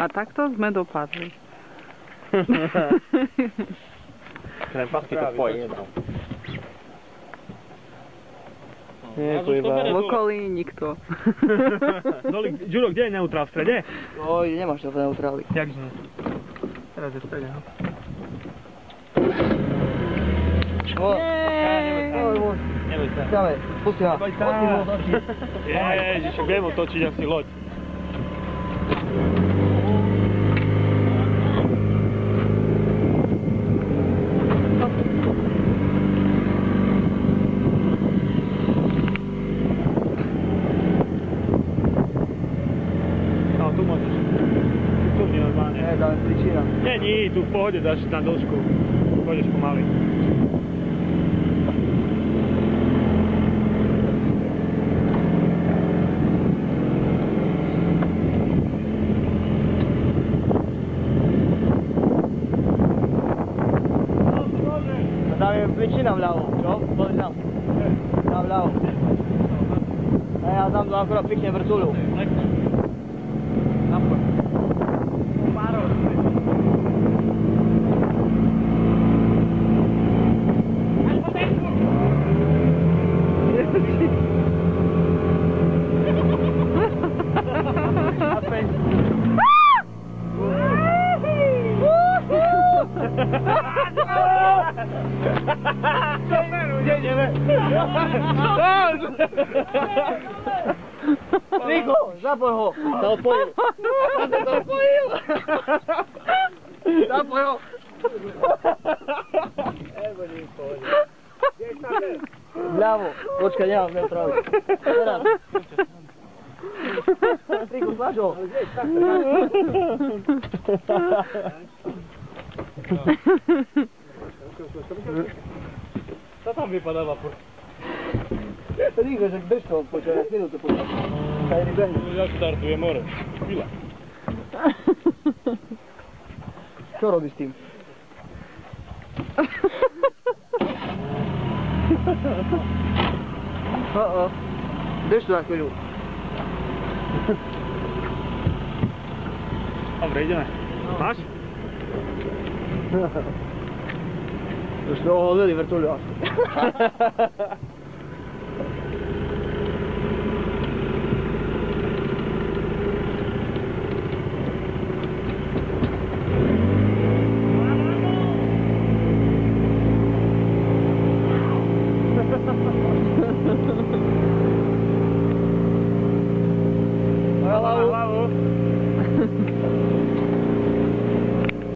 A takto sme dopadli. Ten pasky to spojí jednou. V okolí nikto. Ďuro, kde je neutrál? V strede? Oj, nemáš to v neutráli. Jakže nie? Teraz je v strede, no. Neboj sa. Dáme, pusti ho. Neboj sa. Ježiš, viem otočiť asi loď. Tu môžeš. Tu nie normálne. Nie, dáme príčina. Nie, tu v pohode dáš na dĺžku. Pôjdeš pomaly. Dáme príčina vľavo, čo? Poď tam. Tam vľavo. A ja tam to akorát pekne vrtuľu. Rico, zapoj ho! Sa odpojil! Sa odpojil! Zapoj ho! Evo nie v pohode. Vľavo, počkaj, nemám neutrálny. Teraz. Rico, tlač ho! Co tam vypadáva furt? Rico, že drž to, počkaj, chvíľu to počkaj. Kaj rybení. Ja startuje more. Chvíľa. Čo robíš s tým? Drž to na chvíľu. Dobre, ideme. Máš? Už sme oholili vrtuľu.